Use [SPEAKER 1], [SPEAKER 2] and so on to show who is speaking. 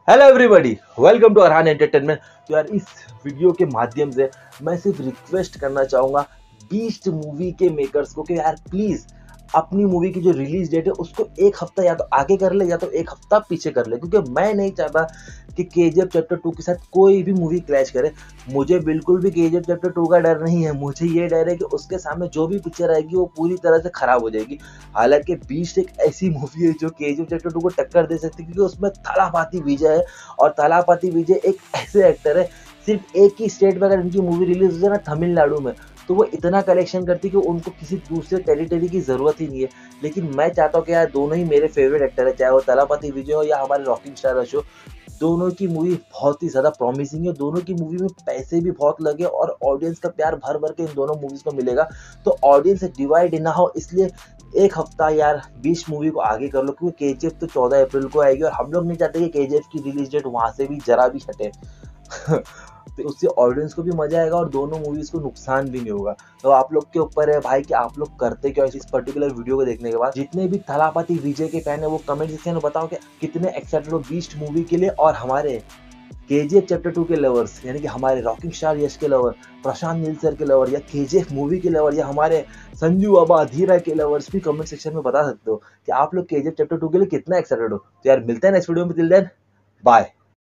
[SPEAKER 1] Hello everybody, welcome to Arhan entertainment. तो यार इस वीडियो के माध्यम से मैं सिर्फ रिक्वेस्ट करना चाहूँगा बीस्ट मूवी के मेकर्स को कि यार प्लीज़ अपनी मूवी की जो रिलीज डेट है उसको एक हफ्ता या तो आगे कर ले या तो एक हफ्ता पीछे कर ले, क्योंकि मैं नहीं चाहता कि केजीएफ चैप्टर 2 के साथ कोई भी मूवी क्लैश करे। मुझे बिल्कुल भी केजीएफ चैप्टर 2 का डर नहीं है, मुझे ये डर है कि उसके सामने जो भी पिक्चर आएगी वो पूरी तरह से खराब हो जाएगी। हालांकि बीस्ट एक ऐसी मूवी है जो केजीएफ चैप्टर 2 को टक्कर दे सकती है, क्योंकि उसमें थलापाती विजय है और थलापाती विजय एक ऐसे एक्टर है, सिर्फ एक ही स्टेट में अगर इनकी मूवी रिलीज हो जाए ना, तमिलनाडु में, तो वो इतना कलेक्शन करती है कि उनको किसी दूसरे टेरिटरी की जरूरत ही नहीं है। लेकिन मैं चाहता हूँ कि यार दोनों ही मेरे फेवरेट एक्टर है, चाहे वो थलापति विजय हो या हमारे रॉकिंग स्टार अशोक। दोनों की मूवी बहुत ही ज्यादा प्रॉमिसिंग है, दोनों की मूवी में पैसे भी बहुत लगे और ऑडियंस का प्यार भर भर के इन दोनों मूवीज को मिलेगा। तो ऑडियंस डिवाइड ना हो, इसलिए एक हफ्ता यार 20 मूवी को आगे कर लो, क्योंकि केजीएफ तो 14 अप्रैल को आएगी और हम लोग नहीं चाहते कि केजीएफ की रिलीज डेट वहां से भी जरा भी हटे। तो उससे ऑडियंस को भी मजा आएगा और दोनों मूवीज को नुकसान भी नहीं होगा। तो आप लोग के ऊपर है भाई कि आप लोग करते क्या इस पर्टिकुलर वीडियो को देखने के बाद। जितने भी थलापति विजय के फैन है वो कमेंट सेक्शन में बताओ कि कितने एक्साइटेड हो बीस्ट मूवी के लिए, और हमारे केजीएफ चैप्टर 2 के लवर्स यानी कि हमारे रॉकिंग स्टार यश के लवर, प्रशांत नील सर के लवर, या केजीएफ मूवी के लवर, या हमारे संजू बाबा धीरा के लवर्स भी कमेंट सेक्शन में बता सकते हो कि आप लोग केजीएफ चैप्टर 2 के लिए कितना एक्साइटेड हो। तो यार मिलते हैं नेक्स्ट वीडियो में, टिल देन बाय।